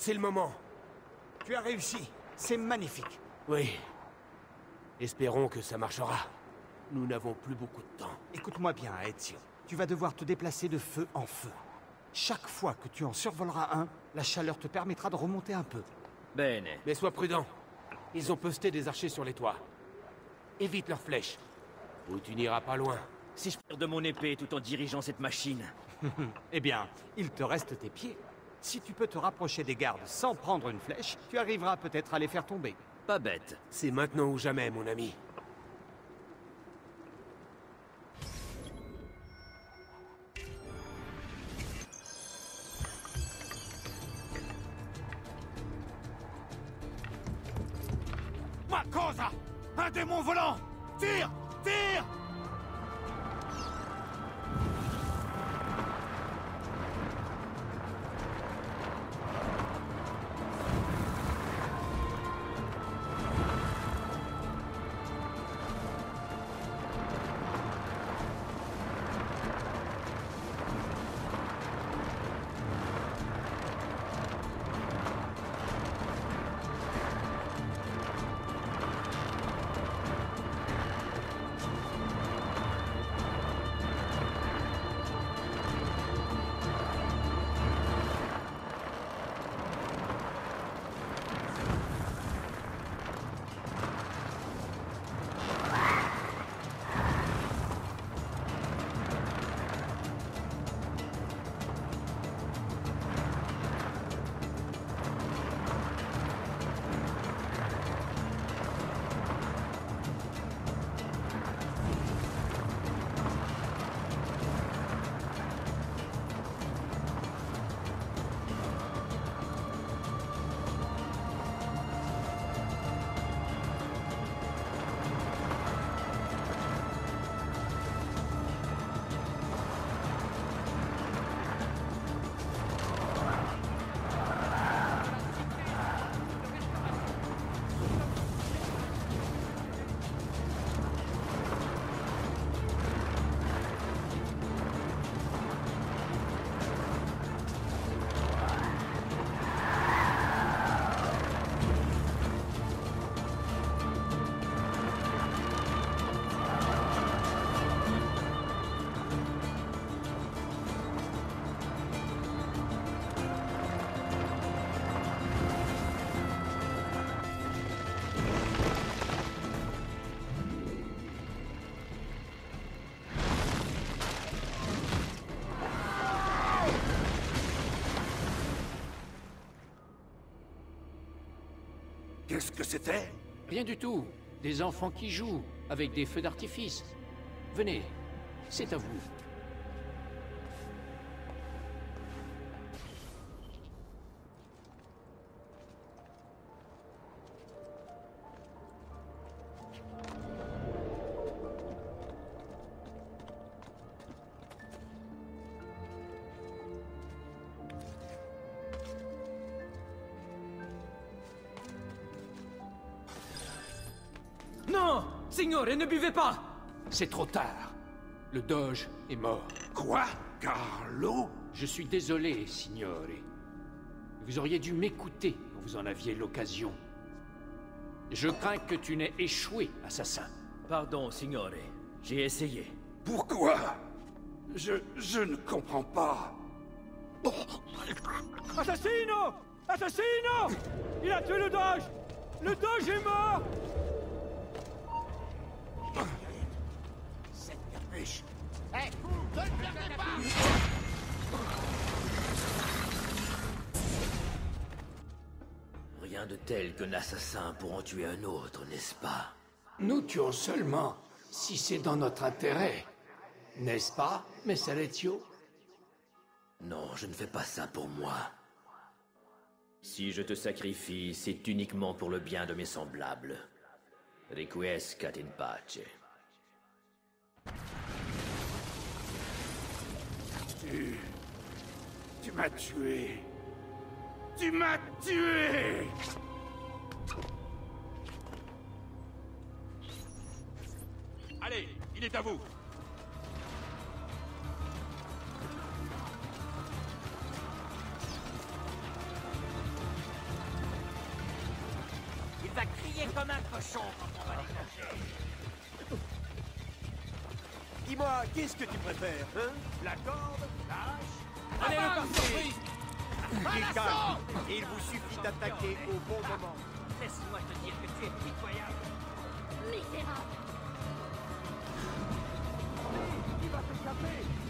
c'est le moment. Tu as réussi. C'est magnifique. Oui. Espérons que ça marchera. Nous n'avons plus beaucoup de temps. Écoute-moi bien, Ezio. Tu vas devoir te déplacer de feu en feu. Chaque fois que tu en survoleras un, la chaleur te permettra de remonter un peu. Bene. Mais sois prudent. Ils ont posté des archers sur les toits. Évite leurs flèches. Ou tu n'iras pas loin. Si je tire de mon épée tout en dirigeant cette machine. Eh bien, il te reste tes pieds. Si tu peux te rapprocher des gardes sans prendre une flèche, tu arriveras peut-être à les faire tomber. Pas bête. C'est maintenant ou jamais, mon ami. Ma cosa! Un démon volant! Tire! Tire! Qu'est-ce que c'était? Rien du tout. Des enfants qui jouent, avec des feux d'artifice. Venez, c'est à vous. Non! Signore, ne buvez pas! C'est trop tard. Le doge est mort. Quoi? Carlo? Je suis désolé, signore. Vous auriez dû m'écouter quand vous en aviez l'occasion. Je crains que tu n'aies échoué, assassin. Pardon, signore. J'ai essayé. Pourquoi? Je ne comprends pas. Assassino! Assassino! Il a tué le doge! Le doge est mort! Cette capuche. Rien de tel qu'un assassin pour en tuer un autre, n'est-ce pas? Nous tuons seulement si c'est dans notre intérêt. N'est-ce pas, Messer Ezio? Non, je ne fais pas ça pour moi. Si je te sacrifie, c'est uniquement pour le bien de mes semblables. Requiescat in pace. Tu m'as tué. Tu m'as tué! Allez, il est à vous! va crier comme un cochon quand on va les chercher. Dis-moi, qu'est-ce que tu préfères, hein? La corde? La hache? Prenez-le par surprise! Quelqu'un, il vous suffit d'attaquer au bon moment. Laisse-moi te dire que tu es pitoyable. Misérable. Il va te taper!